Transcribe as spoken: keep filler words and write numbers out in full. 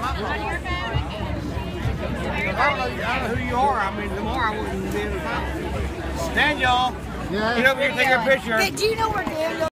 I don't know, I don't know who you are. I mean, tomorrow I wouldn't be able to find you. Daniel, Yeah. get over here and take a picture. Hey, do you know where Daniel